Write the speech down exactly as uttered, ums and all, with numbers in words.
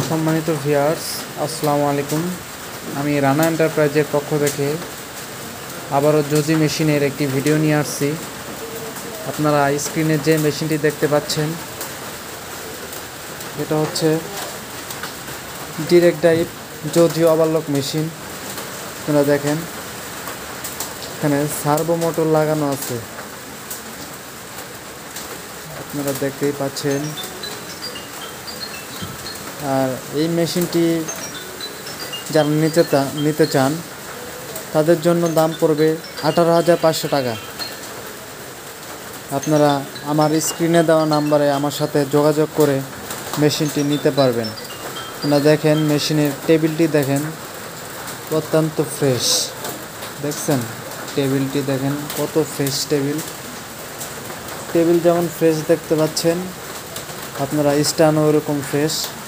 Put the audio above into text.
সম্মানিত ভিউয়ার্স, আসসালামু আলাইকুম। আমি রানা এন্টারপ্রাইজের পক্ষ থেকে আবারও জজি মেশিনের একটি ভিডিও নিয়ে আসছি। আপনারা স্ক্রিনে যে মেশিনটি দেখতে পাচ্ছেন, এটা হচ্ছে ডিরেক্ট ড্রাইভ জজি ওভারলক মেশিন। আপনারা দেখেন, এখানে সার্ভো মোটর লাগানো আছে, আপনারা দেখতেই পাচ্ছেন। আর এই মেশিনটি যারা নিতে নিতে চান তাদের জন্য দাম পড়বে আঠারো হাজার পাঁচশো টাকা। আপনারা আমার স্ক্রিনে দেওয়া নাম্বারে আমার সাথে যোগাযোগ করে মেশিনটি নিতে পারবেন। আপনারা দেখেন, মেশিনের টেবিলটি দেখেন, অত্যন্ত ফ্রেশ। দেখছেন টেবিলটি দেখেন, কত ফ্রেশ টেবিল। টেবিল যেমন ফ্রেশ দেখতে পাচ্ছেন, আপনারা স্ট্যান্ডও ওরকম ফ্রেশ।